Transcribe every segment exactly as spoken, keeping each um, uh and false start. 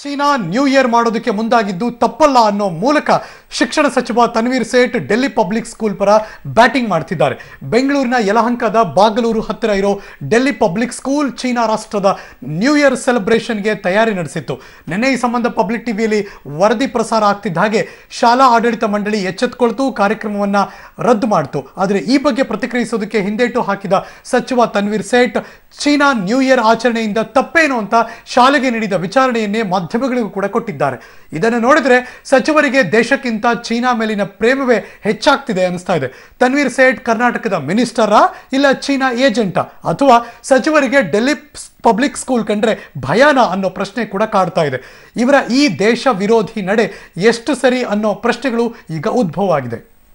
China new year ಮಾಡೋದಕ್ಕೆ ಮುಂದಾಗಿದ್ದು ತಪ್ಪಲ್ಲ ಅನ್ನೋ ಮೂಲಕ ಶಿಕ್ಷಣ ಸಚಿವ ತನ್ವೀರ್ ಸೇಠ್ ಡೆಲ್ಲಿ ಪಬ್ಲಿಕ್ ಸ್ಕೂಲ್ ಪರ ಬ್ಯಾಟಿಂಗ್ ಮಾಡ್ತಿದ್ದಾರೆ. ಬೆಂಗಳೂರಿನ ಯಲಹಂಕದ ಬಾಗಲೂರು ಹತ್ತಿರ ಇರೋ ಡೆಲ್ಲಿ ಪಬ್ಲಿಕ್ ಸ್ಕೂಲ್ ಚೀನಾ ರಾಷ್ಟ್ರದ ನ್ಯೂ ಇಯರ್ ಸೆಲೆಬ್ರೇಷನ್ಗೆ ತಯಾರಿ ನಡೆಸಿತ್ತು. ನಿನ್ನೆ ಈ ಸಂಬಂಧ ಪಬ್ಲಿಕ್ ಟಿವಿಯಲ್ಲಿ ವರದಿ ಪ್ರಸಾರ ಆಗ್ತಿದ್ದ ಹಾಗೆ ಶಾಲಾ ಆಡಳಿತ ಮಂಡಳಿ ಎಚ್ಚೆತ್ತುಕೊಳ್ತು, ಕಾರ್ಯಕ್ರಮವನ್ನು ರದ್ದು ಮಾಡಿತು. ಆದರೆ ಈ ಬಗ್ಗೆ ಪ್ರತಿಕ್ರಿಯಿಸೋದಕ್ಕೆ ಹಿಂದೇಟು ಹಾಕಿದ ಸಚಿವ Tanveer Sait China new year ಆಚರಣೆಯಿಂದ ತಪ್ಪೇನು ಅಂತ ಶಾಲೆಗೆ ನೀಡಿದ ವಿಚಾರಣೆಯನ್ನೇ ಮಾಧ್ಯಮಗಳಿಗೂ ಕೂಡ ಕೊಟ್ಟಿದ್ದಾರೆ. ಇದನ್ನು ನೋಡಿದ್ರೆ ಸಚಿವರಿಗೆ ದೇಶಕ್ಕಿಂತ ಚೀನಾ ಮೇಲಿನ ಪ್ರೇಮವೇ ಹೆಚ್ಚಾಗ್ತಿದೆ ಅನಿಸ್ತಾ ಇದೆ. ತನ್ವೀರ್ ಸೇಠ್ ಕರ್ನಾಟಕದ ಮಿನಿಸ್ಟರಾ ಇಲ್ಲ ಚೀನಾ ಏಜೆಂಟಾ ಅಥವಾ ಸಚಿವರಿಗೆ ಡೆಲ್ಲಿ ಪಬ್ಲಿಕ್ ಸ್ಕೂಲ್ ಕಂಡ್ರೆ ಭಯಾನ ಅನ್ನೋ ಪ್ರಶ್ನೆ ಕೂಡ ಕಾಡ್ತಾ ಇದೆ. ಇವರ ಈ ದೇಶ ವಿರೋಧಿ ನಡೆ ಎಷ್ಟು ಸರಿ ಅನ್ನೋ ಪ್ರಶ್ನೆಗಳು ಈಗ ಉದ್ಭವ ಆಗಿದೆ.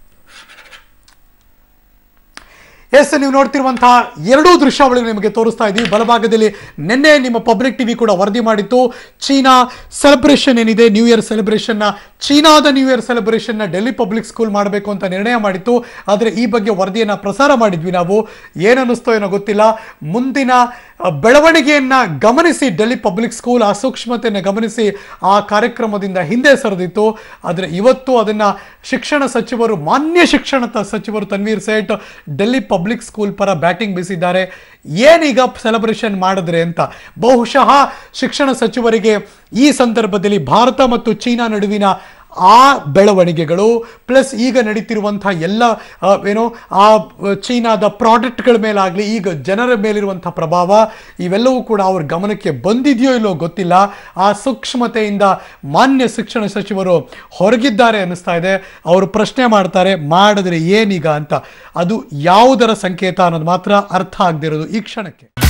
ಎಸ್, ನೀವು ನೋಡ್ತಿರುವಂತಹ ಎರಡೂ ದೃಶ್ಯಾವಳಿಗಳು ನಿಮಗೆ ತೋರಿಸ್ತಾ ಇದ್ದೀವಿ. ಬಲಭಾಗದಲ್ಲಿ ನಿನ್ನೆ ನಿಮ್ಮ ಪಬ್ಲಿಕ್ ಟಿವಿ ಕೂಡ ವರದಿ ಮಾಡಿತ್ತು. ಚೀನಾ ಸೆಲೆಬ್ರೇಷನ್ ಏನಿದೆ, ನ್ಯೂ ಇಯರ್ ಸೆಲೆಬ್ರೇಷನ್ನ, ಚೀನಾದ ನ್ಯೂ ಇಯರ್ ಸೆಲೆಬ್ರೇಷನ್ನ ಡೆಲ್ಲಿ ಪಬ್ಲಿಕ್ ಸ್ಕೂಲ್ ಮಾಡಬೇಕು ಅಂತ ನಿರ್ಣಯ ಮಾಡಿತ್ತು. ಆದರೆ ಈ ಬಗ್ಗೆ ವರದಿಯನ್ನು ಪ್ರಸಾರ ಮಾಡಿದ್ವಿ ನಾವು. ಏನನ್ನಿಸ್ತೋ ಏನೋ ಗೊತ್ತಿಲ್ಲ. ಮುಂದಿನ ಬೆಳವಣಿಗೆಯನ್ನ ಗಮನಿಸಿ ಡೆಲ್ಲಿ ಪಬ್ಲಿಕ್ ಸ್ಕೂಲ್ ಆ ಸೂಕ್ಷ್ಮತೆಯನ್ನು ಗಮನಿಸಿ ಆ ಕಾರ್ಯಕ್ರಮದಿಂದ ಹಿಂದೆ ಸರಿದಿತ್ತು. ಆದರೆ ಇವತ್ತು ಅದನ್ನು ಶಿಕ್ಷಣ ಸಚಿವರು, ಮಾನ್ಯ ಶಿಕ್ಷಣ ಸಚಿವರು ತನ್ವೀರ್ ಸೇಠ್ ಡೆಲ್ಲಿ ಪಬ್ಲಿಕ್ ಸ್ಕೂಲ್ ಪರ ಬ್ಯಾಟಿಂಗ್ ಬೀಸಿದ್ದಾರೆ. ಏನೀಗ ಸೆಲೆಬ್ರೇಷನ್ ಮಾಡಿದ್ರೆ ಅಂತ ಬಹುಶಃ ಶಿಕ್ಷಣ ಸಚಿವರಿಗೆ ಈ ಸಂದರ್ಭದಲ್ಲಿ ಭಾರತ ಮತ್ತು ಚೀನಾ ನಡುವಿನ ಆ ಬೆಳವಣಿಗೆಗಳು ಪ್ಲಸ್ ಈಗ ನಡೀತಿರುವಂಥ ಎಲ್ಲ ಏನೋ ಆ ಚೀನಾದ ಪ್ರಾಡಕ್ಟ್ಗಳ ಮೇಲಾಗಲಿ ಈಗ ಜನರ ಮೇಲಿರುವಂಥ ಪ್ರಭಾವ ಇವೆಲ್ಲವೂ ಕೂಡ ಅವ್ರ ಗಮನಕ್ಕೆ ಬಂದಿದೆಯೋ ಇಲ್ಲೋ ಗೊತ್ತಿಲ್ಲ. ಆ ಸೂಕ್ಷ್ಮತೆಯಿಂದ ಮಾನ್ಯ ಶಿಕ್ಷಣ ಸಚಿವರು ಹೊರಗಿದ್ದಾರೆ ಅನ್ನಿಸ್ತಾ ಇದೆ. ಅವರು ಪ್ರಶ್ನೆ ಮಾಡ್ತಾರೆ, ಮಾಡಿದ್ರೆ ಏನೀಗ ಅಂತ. ಅದು ಯಾವುದರ ಸಂಕೇತ ಅನ್ನೋದು ಮಾತ್ರ ಅರ್ಥ ಆಗದಿರೋದು ಈ ಕ್ಷಣಕ್ಕೆ.